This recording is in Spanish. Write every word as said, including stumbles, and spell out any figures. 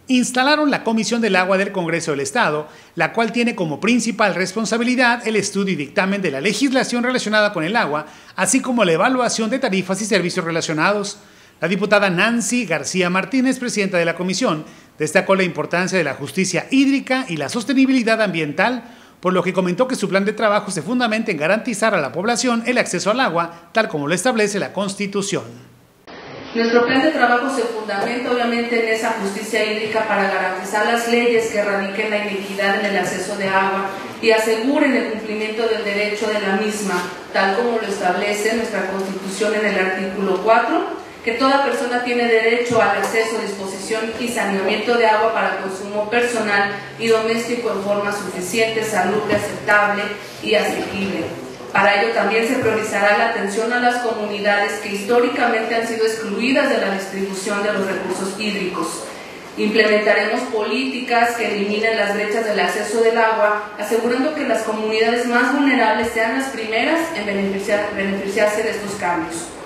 instalaron la Comisión del Agua del Congreso del Estado, la cual tiene como principal responsabilidad el estudio y dictamen de la legislación relacionada con el agua, así como la evaluación de tarifas y servicios relacionados. La diputada Nancy García Martínez, presidenta de la comisión, destacó la importancia de la justicia hídrica y la sostenibilidad ambiental, por lo que comentó que su plan de trabajo se fundamenta en garantizar a la población el acceso al agua, tal como lo establece la Constitución. Nuestro plan de trabajo se fundamenta obviamente en esa justicia hídrica para garantizar las leyes que erradiquen la inequidad en el acceso de agua y aseguren el cumplimiento del derecho de la misma, tal como lo establece nuestra Constitución en el artículo cuatro, que toda persona tiene derecho al acceso, disposición y saneamiento de agua para consumo personal y doméstico en forma suficiente, salubre, aceptable y asequible. Para ello también se priorizará la atención a las comunidades que históricamente han sido excluidas de la distribución de los recursos hídricos. Implementaremos políticas que eliminen las brechas del acceso del agua, asegurando que las comunidades más vulnerables sean las primeras en beneficiar, beneficiarse de estos cambios.